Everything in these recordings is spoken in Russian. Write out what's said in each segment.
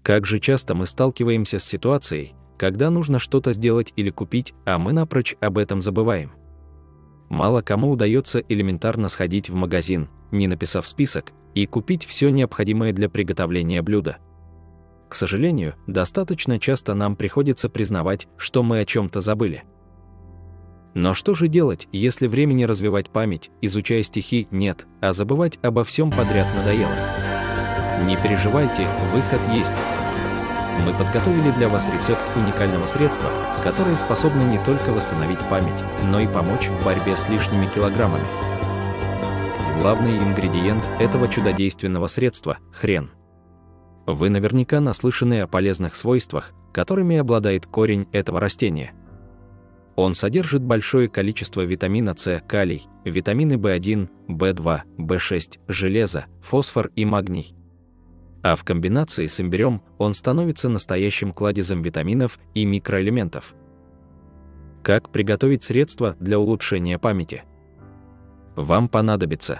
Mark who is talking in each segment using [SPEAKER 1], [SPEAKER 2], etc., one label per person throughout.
[SPEAKER 1] Как же часто мы сталкиваемся с ситуацией, когда нужно что-то сделать или купить, а мы напрочь об этом забываем. Мало кому удается элементарно сходить в магазин, не написав список, и купить все необходимое для приготовления блюда. К сожалению, достаточно часто нам приходится признавать, что мы о чем-то забыли. Но что же делать, если времени развивать память, изучая стихи, нет, а забывать обо всем подряд надоело? Не переживайте, выход есть. Мы подготовили для вас рецепт уникального средства, которое способно не только восстановить память, но и помочь в борьбе с лишними килограммами. Главный ингредиент этого чудодейственного средства – хрен. Вы наверняка наслышаны о полезных свойствах, которыми обладает корень этого растения. Он содержит большое количество витамина С, калий, витамины В1, В2, В6, железо, фосфор и магний. А в комбинации с имбирем он становится настоящим кладезем витаминов и микроэлементов. Как приготовить средство для улучшения памяти? Вам понадобится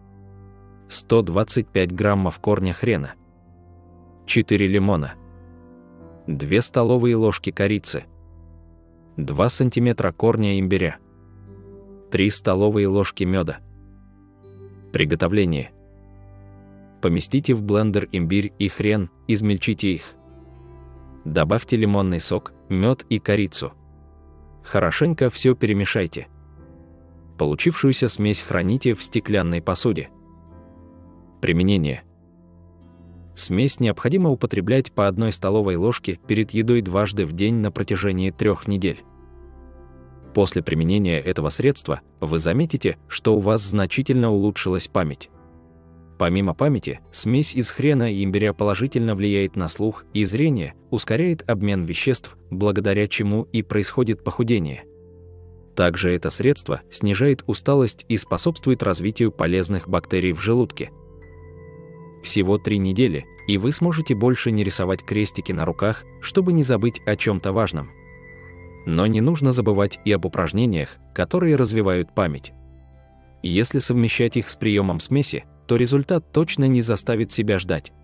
[SPEAKER 1] 125 граммов корня хрена, 4 лимона, 2 столовые ложки корицы, 2 сантиметра корня имбиря, 3 столовые ложки меда. Приготовление. Поместите в блендер имбирь и хрен, измельчите их. Добавьте лимонный сок, мед и корицу. Хорошенько все перемешайте. Получившуюся смесь храните в стеклянной посуде. Применение. Смесь необходимо употреблять по 1 столовой ложке перед едой дважды в день на протяжении 3 недель. После применения этого средства вы заметите, что у вас значительно улучшилась память. Помимо памяти, смесь из хрена и имбиря положительно влияет на слух и зрение, ускоряет обмен веществ, благодаря чему и происходит похудение. Также это средство снижает усталость и способствует развитию полезных бактерий в желудке. Всего 3 недели, и вы сможете больше не рисовать крестики на руках, чтобы не забыть о чем-то важном. Но не нужно забывать и об упражнениях, которые развивают память. Если совмещать их с приемом смеси, то результат точно не заставит себя ждать.